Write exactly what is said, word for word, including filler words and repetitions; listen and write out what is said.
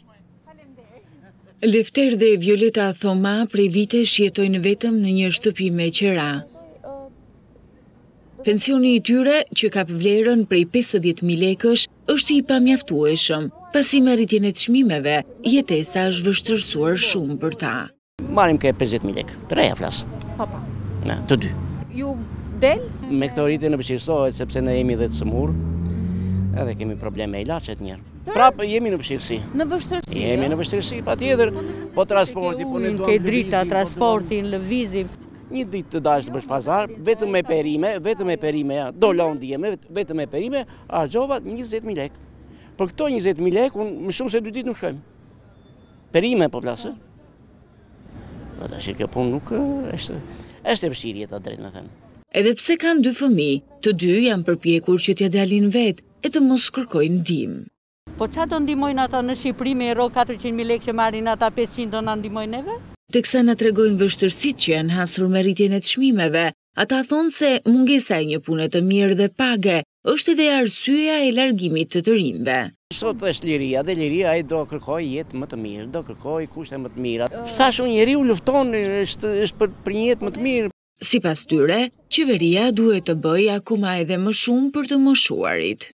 Lefter dhe Violeta Thoma prej vitesh jetojnë vetëm në një shtëpi me qera. Pensioni i tyre, që ka vlerën prej pesëdhjetë mijë lekësh, është i pamjaftueshëm. Pasi me rritjen e çmimeve, jetesa është vështirësuar shumë për ta. Marrim ke pesëdhjetë mijë lekë, të reja flas. Po po. Na, të dy. Ju del? Me këto rritje në vështirësohet sepse ne jemi dhe të sëmurë, edhe kemi probleme ilaçe të njërë. Prapë jemi në vështirësi. Në vështirësi. Jemi në vështirësi, patjetër. Po transporti, po ne duam. Ke drita, transportin, lëvizim. Një ditë të dash të bësh pazar, vetëm me perime, vetëm me perime, ja, do lanë djeme, vetëm me perime, harxova njëzet mijë lekë. Për këto njëzet mijë lekë, unë më shumë se dy ditë nuk shkojmë. Perime po flasë. Po tash kjo punë nuk është është e vështirë jeta drejt me thënë. Edhe pse kanë dy fëmijë, të dy janë përpjekur që t'ja dalin vetë e të mos kërkojnë ndihmë. Po çfarë do ndihmojnë ata në Shqipëri me euro katërqind mijë lekë që marrin ata pesëqind do na ndihmojnë neve? Teksa na tregojnë vështirësitë që janë hasur me rritjen e çmimeve, ata thonë se mungesa e një pune të mirë dhe page është edhe arsyeja e largimit të të rinjve. Sot është liria, dhe liria ai do kërkoj jetë më të mirë, do kërkoj kushte më të mira. Tash unë njeriu lufton, është është për, për një jetë më të mirë. Sipas tyre, qeveria duhet të bëjë akoma edhe më shumë për të moshuarit.